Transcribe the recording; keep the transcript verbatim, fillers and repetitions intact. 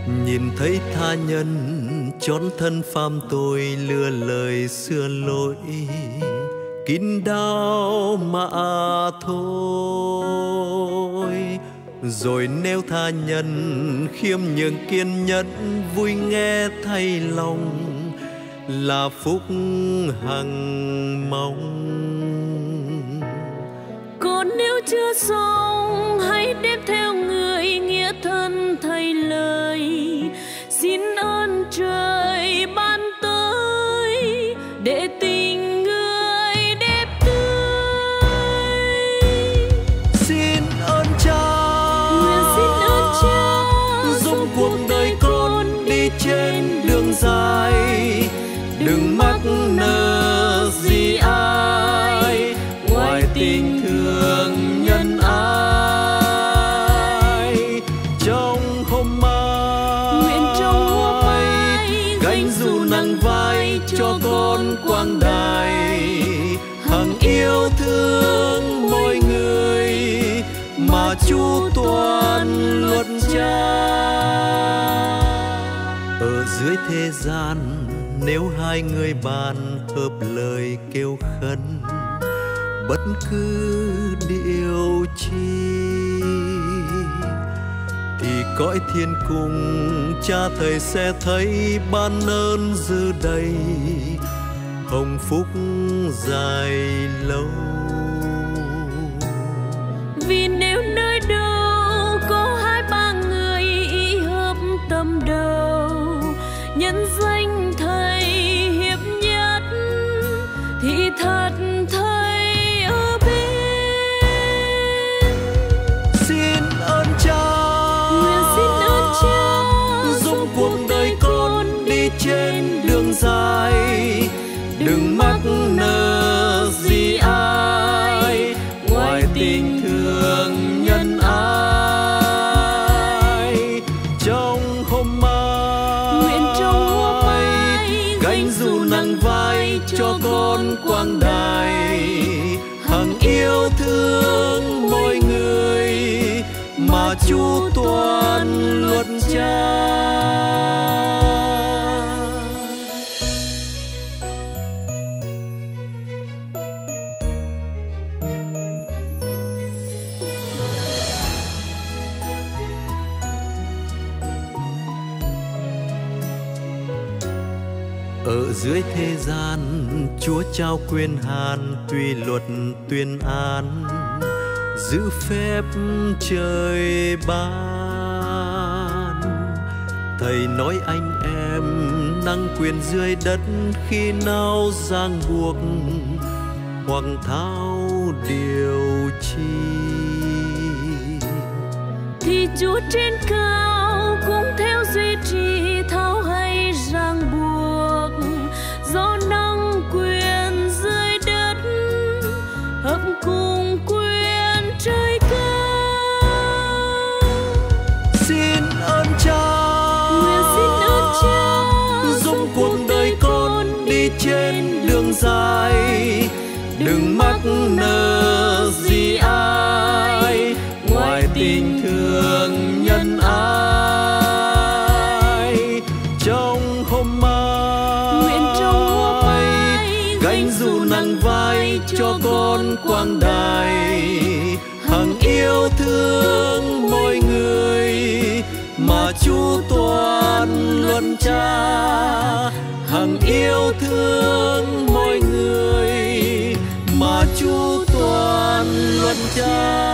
Nhìn thấy tha nhân chón thân phàm tôi, lừa lời xưa lỗi kín đau mà thôi. Rồi nếu tha nhân khiêm nhường kiên nhẫn, vui nghe thay lòng là phúc hằng mong. Còn nếu chưa xong hãy đem theo người nghĩa thân thay lời, xin ơn trời ban tới để tình người đẹp tươi. Xin ơn cha, nguyện xin ơn cha giúp cuộc đời con đi trên đường dài, đừng mắc nợ gì ai ngoài tình thương nhân ái. Trong hôm mai, nguyện trong hôm mai gánh dù nặng vai cho con quang đài, hằng yêu thương mỗi người mà chu toàn luật cha. Ở dưới thế gian nếu hai người bạn hợp lời kêu khấn, bất cứ điều chi thì cõi thiên cung cha thầy sẽ thấy ban ơn dư đầy, hồng phúc dài lâu. Vì nếu nơi đâu có hai ba người ý hợp tâm đầu, nhân danh thầy hiệp nhất thì thật thầy ở bên. Xin ơn cha, Nguyện xin ơn cha giúp cuộc đời con đi trên đường dài, đừng mắc nợ gì ai ngoài tình thương nhân ái. Trong hôm mai, nguyện trong hôm mai gánh dù nặng vai cho con quang đài, hằng yêu thương mỗi người mà chu toàn luật cha. Ở dưới thế gian Chúa trao quyền hạn tùy luật tuyên án, giữ phép trời ban. Thầy nói anh em năng quyền dưới đất, khi nào ràng buộc hoặc thao điều chi thì Chúa trên cao cũng theo duy trì thao hay ràng buộc, do năng quyền dưới đất hợp cùng quyền trời cao. Xin ơn cha, Nguyện xin ơn cha giúp cuộc đời con đi trên đường dài, đừng mắc nợ gì ai ngoài tình thương nhân ái. Trong hôm mai, nguyện trong hôm mai gánh dù nặng vai cho con quang đài, hằng yêu thương mỗi người mà chu toàn luận cha, hằng yêu thương mỗi người mà chu toàn luận cha.